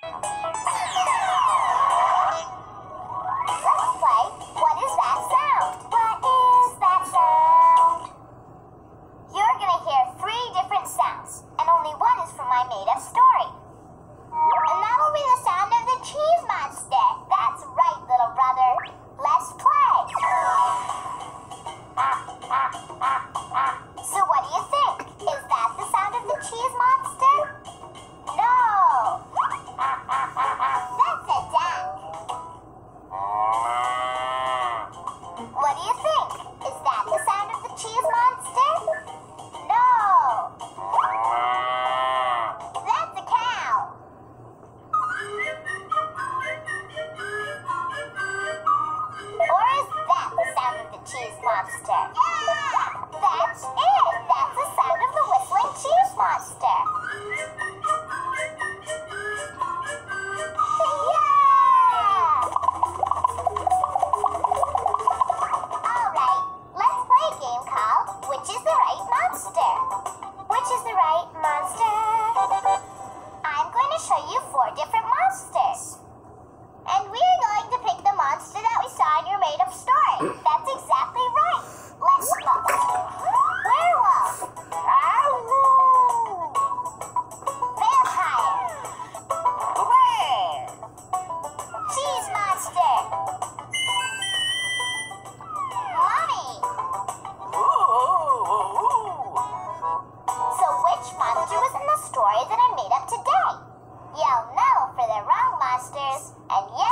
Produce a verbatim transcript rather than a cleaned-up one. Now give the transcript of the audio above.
Let's play What Is That Sound? What is that sound? You're gonna hear three different sounds, and only one is from my made-up story. And that'll be the sound of the cheese monster. That's right, little brother. Let's play. So what do you think? Is that the sound of the cheese monster? No. That's a duck. What do you think? Is that the sound of the cheese monster? No. That's a cow. Or is that the sound of the cheese monster? Yeah! That's it! That's the sound of the whistling cheese monster. Yeah! Alright, let's play a game called Which is the Right Monster? Which is the right monster? I'm going to show you four different monsters. And we're going to pick the monster that we saw in your made-up story. That's exactly right. Let's look. Werewolf. Vampire. Cheese monster. Mummy. So which monster was in the story that I made up today? You'll know for the wrong monsters, and yeah.